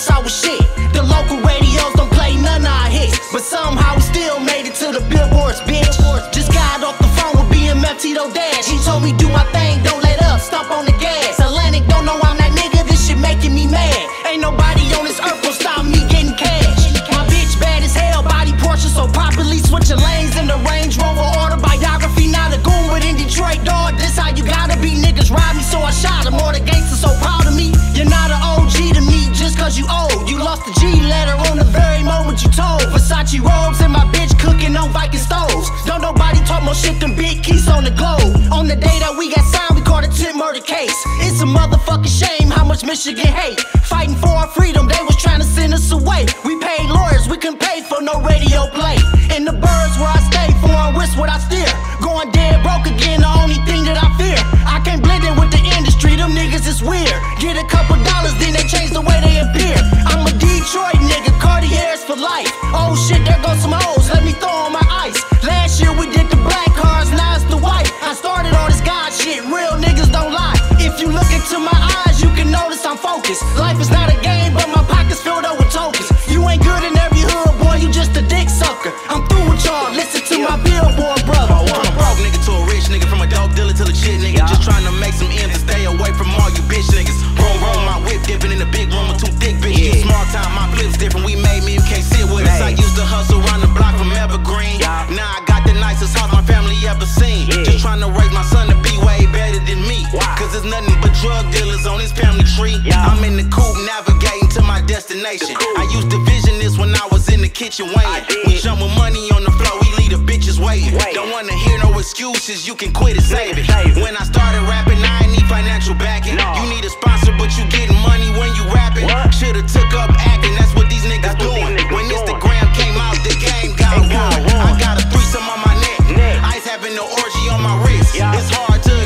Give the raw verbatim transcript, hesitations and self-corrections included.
once I was shit. The local radios don't play none of our hits, but somehow we still made it to the billboards, bitch. Just got off the phone with B M F Tito Dash. He told me do my thing, don't let up, stomp on the gas. Atlantic don't know I'm that nigga, this shit making me mad. Ain't nobody on this earth gon' stop me getting cash. My bitch bad as hell, body Porsche so properly switching lanes in the Range Rover autobiography. Not a goon with in Detroit, dog. This how you gotta be. Niggas robbed me, so I shot him. All the gangsters so proud of me. You're not an O G to me just cause you old. You lost the G letter on the very moment you told. Versace robes and my bitch cooking on Viking stoves. Don't nobody talk more shit than Big Keys on the globe. On the day that we got signed, we caught a tit murder case. It's a motherfucking shame how much Michigan hate. Fighting for our freedom, they was trying to send us away. We paid lawyers, we couldn't pay for no radio play. In the birds where I stay, foreign wrist what I steer. Going dead broke again, the only thing that I fear. I can't blend in with the industry, them niggas is weird. Get a couple dollars, then they change the way they appear. I'm a Detroit nigga, Cartiers for life. Oh shit, there goes some hoes, let me throw on my ice. Last year we did the black cars, now it's the white. I started all this God shit, real niggas don't lie. If you look into my eyes, you can notice I'm focused. Life is not a game, but my pockets filled up with tokens. You ain't good in every hood, boy, you just a dick sucker. I'm through with y'all, listen to my billboard, brother. From a broke nigga to a rich nigga, from a dope dealer to a shit nigga. Just trying to make some ends and stay away from all you bitch niggas. Roll, roll my whip, dipping in the big room with two thick bitches. You small time, my flips different, we made me, you can't sit with us. I used to hustle around the block from Evergreen. Now I got the nicest house my family ever seen. Just trying to raise my son to be way better than me. Cause there's nothing but drug dealers on his family tree. I'm in the coupe navigating to my destination. I used to vision this when I was in the kitchen waiting. We jump with money on the floor, we leave the bitches waiting. Don't wanna hear no excuses, you can quit it, save it. When I started rapping, I ain't need financial backing. You need a sponsor, but you getting money when you rapping. Should've took up acting, that's what these niggas doing. When Instagram came out, the game got ruined. I got a threesome on my neck, ice having no orgy on my wrist. It's hard to